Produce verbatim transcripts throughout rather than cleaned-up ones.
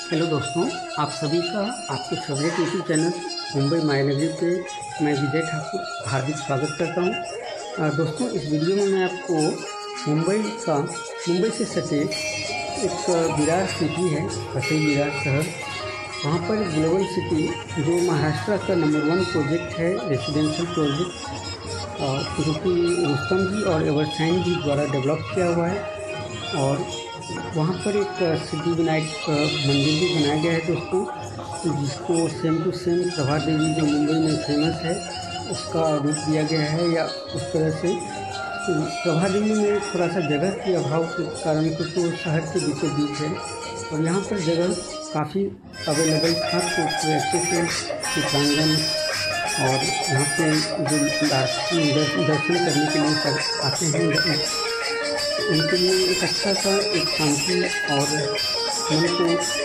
Hello दोस्तों, आप सभी का आपके favourite YouTube channel Mumbai Mayanagari पे मैं विजय ठाकुर हार्दिक स्वागत करता हूं। अ, दोस्तों, इस वीडियो में मैं आपको मुंबई का मुंबई से सटे एक विरार सिटी है, फतेह विरार शहर, वहां पर ग्लोबल सिटी जो महाराष्ट्र का नंबर वन प्रोजेक्ट है, रेसिडेंशियल प्रोजेक्ट, जो कि रुस्तम जी और एवरसाइन जी द्वारा डेवलप किया हुआ है। और वहाँ पर एक सिद्धि विनायक मंदिर भी बनाया गया है दोस्तों, जिसको same to same Prabhadevi जो मुंबई में फेमस है उसका रूप दिया गया है, या उस तरह से प्रभा देवी में थोड़ा सा जगह के अभाव के कारण कुछ तो शहर के बीचों बीच है, और यहाँ पर जगह काफ़ी अवेलेबल था, तो अच्छे से चित्रांगन और यहाँ पे जो दर्शन करने के लिए सब आते हैं उनके लिए एक अच्छा सा एक शांति और मन को।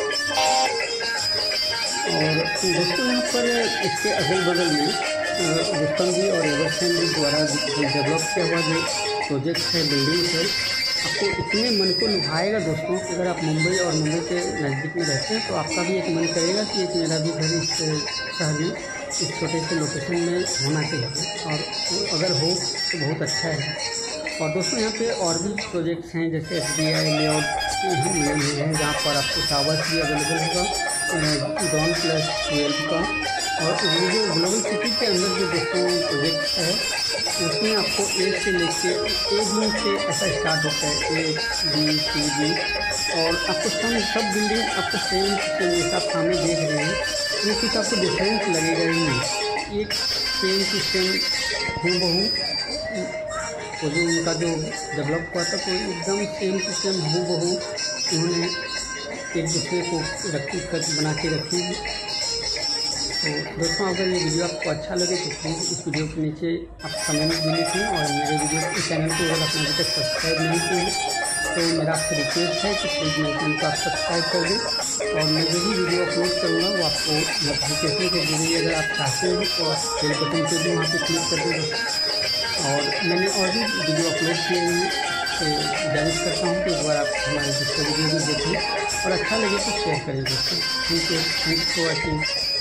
और दोस्तों, यहाँ पर इसके अगल बगल में रुस्तम जी और एवरसाइन जी द्वारा डेवलप किया हुआ जो प्रोजेक्ट है, बिल्डिंग है, आपको इतने मन को लुभाएगा दोस्तों कि अगर आप मुंबई और मुंबई के नज़दीक में रहते हैं तो आपका भी एक मन करेगा कि एक मेरा भी घर इस शहर में इस छोटे से लोकेशन में होना चाहिए, और अगर हो तो बहुत अच्छा है। और दोस्तों, यहाँ पे और भी प्रोजेक्ट्स हैं, जैसे एस बी आई लेआउट हैं जहाँ पर आपको टावर्स भी अवेलेबल होगा ग्राउंड प्लस ट्वेल्व का। और ये जो ग्लोबल सिटी के अंदर जो दोस्तों प्रोजेक्ट है उसमें आपको ए से लेके ए बी से ऐसा स्टार्ट होता है, ए बी सी बी, और आपको सब सब बिल्डिंग आपको सेम सेम जैसा आप सामने देख रहे हैं, ये कुछ आपको डिफरेंस लगेगा ही नहीं, एक सेम टू सेम हूबहू वो जो उनका जो डेवलप हुआ था तो एकदम सेम टू सेम हूबहू उन्होंने एक दूसरे को रखी कर बना के रखी। तो दोस्तों, अगर ये वीडियो आपको अच्छा लगे तो प्लीज़ इस वीडियो के नीचे आप कमेंट भी लिखें, और मेरे वीडियो इस चैनल को अगर आपने अभी तक सब्सक्राइब नहीं किया तो मेरा आपसे रिक्वेस्ट है कि प्लीज़ मेरे चैनल को आप सब्सक्राइब कर दें, और मैं जो भी वीडियो अपलोड करूँगा वो आपको नोटिफिकेशन के जरिए अगर आप चाहते हो तो आप बेल बटन पर भी वहाँ पर क्लिक कर दें। और मैंने और भी वीडियो अपलोड किए हैं, तो जाहिर करता हूँ कि एक बार आप हमारे दूसरे वीडियो भी देखें और अच्छा लगे तो शेयर करें दोस्तों। Thank you, thanks for watching.